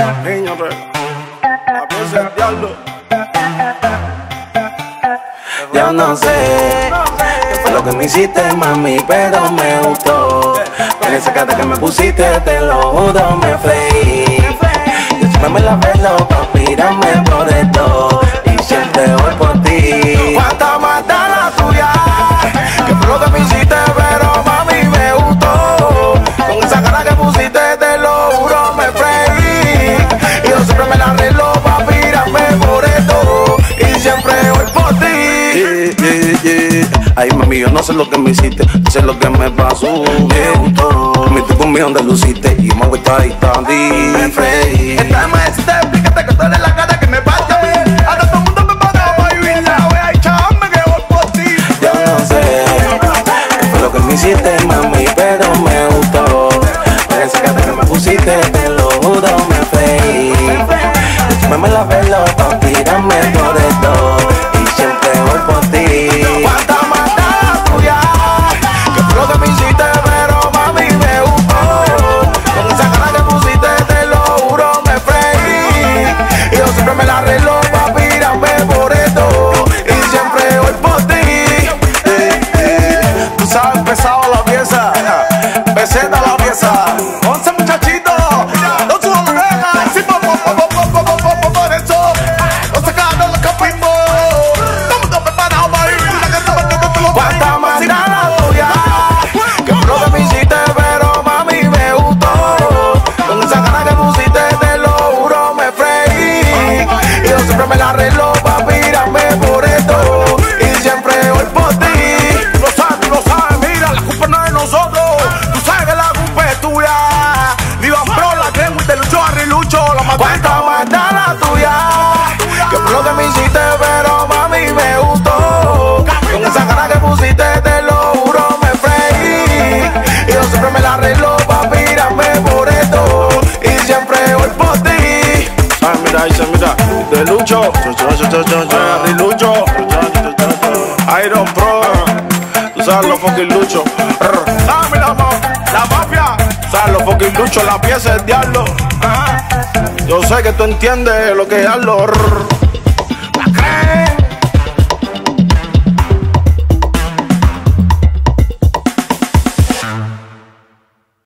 Niño, la pieza del diablo. Yo no sé qué fue lo que me hiciste, mami, pero me gustó. Con esa cara que me pusiste, te lo juro, me freí. Yo siempre me la velo pa' mirarme por esto, y siempre voy por ti. Cuánta maldad la tuya, que fue lo que me hiciste, pero mami me gustó. Con esa cara que pusiste, te lo juro, me freí. Y yo siempre me la arreglo pa' mirarme por esto, y siempre voy por ti. Ay, mami, yo no sé lo que me hiciste, sé lo que me pasó. Me gustó, me tú conmigo donde luciste, y me vuelto ahí también. Me freí. Esta más explícate que tú eres la cara que me parte a mí. Ahora todo el mundo me paga pa' vivir la wea y chame que voy por ti. Yo no sé qué fue lo que me hiciste, mami, pero me gustó. Con esa cara que me pusiste, te lo juro, me freí. Yo me la velo pa' tirarme por esto, y siempre voy por ti. Cuánta maldad la tuya, que fue lo que me hiciste, pero mami me gustó. Con esa cara que pusiste, te lo juro, me freí. Y yo siempre me la arreglo pa' mirarme por esto, y siempre voy por ti. Tú sabes, pesado la pieza, peseta la pieza. 11 muchachitos, no subo la oreja, sí, por eso. No se quedan los capismos. Estamos preparados para vivir la que estaba que lo cuánta maldad la tuya, que fue lo que me hiciste, pero mami me gustó. Con esa cara que pusiste, te lo juro, me freí. Y yo siempre me la arreglo pa' mirarme por esto, y siempre voy por ti. Tú lo sabes, mira, la culpa no es de nosotros. Tú sabes que la culpa es tuya. Viva Pro, la tengo y te lucho a Rilucho. La más cuánta maldad la tuya, que fue lo que me hiciste, pero mami me gustó. Con esa cara que pusiste, te lo juro, me freí. Y yo siempre me la arreglo pa' mirarme por esto, y siempre voy por ti. Ay, mira, ahí se mira, de Lucho, Rilucho, Iron Pro, tú sabes los fucking Lucho. Dame la mafia, sabes los fucking Lucho, la pieza del diablo. Yo sé que tú entiendes lo que es lo. La crema.